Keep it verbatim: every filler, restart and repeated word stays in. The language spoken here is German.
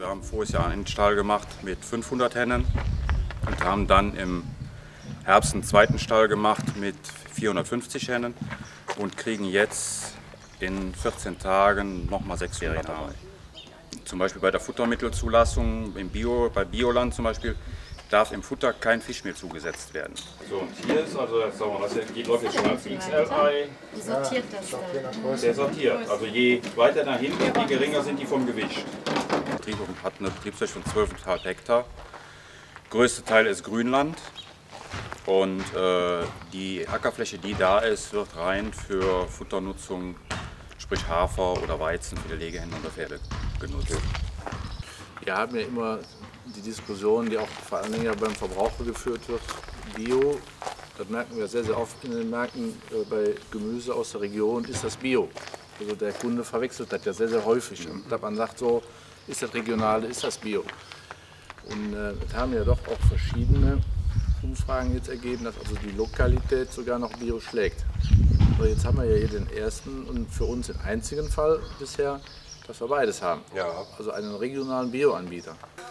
Wir haben voriges Jahr einen Stall gemacht mit fünfhundert Hennen und haben dann im Herbst einen zweiten Stall gemacht mit vierhundertfünfzig Hennen und kriegen jetzt in vierzehn Tagen nochmal sechshundert dabei. Zum Beispiel bei der Futtermittelzulassung im Bio, bei Bioland zum Beispiel, darf im Futter kein Fisch mehr zugesetzt werden. So, und hier ist also, sagen wir mal, das geht, läuft jetzt schon als X L-Ei. Wie sortiert das dann? Der sortiert. Also je weiter nach hinten, je geringer sind die vom Gewicht. Der Betrieb hat eine Betriebsfläche von zwölf Komma fünf Hektar. Der größte Teil ist Grünland. Und äh, die Ackerfläche, die da ist, wird rein für Futternutzung, sprich Hafer oder Weizen für die Legehennen und Pferde genutzt. Wir haben ja immer die Diskussion, die auch vor allen Dingen ja beim Verbraucher geführt wird, Bio, das merken wir sehr, sehr oft in den Märkten äh, bei Gemüse aus der Region, ist das Bio. Also der Kunde verwechselt das ja sehr, sehr häufig. Und man sagt so, ist das Regionale, ist das Bio. Und äh, es haben ja doch auch verschiedene Umfragen jetzt ergeben, dass also die Lokalität sogar noch Bio schlägt. Aber jetzt haben wir ja hier den ersten und für uns den einzigen Fall bisher, dass wir beides haben. Ja. Also einen regionalen Bio-Anbieter.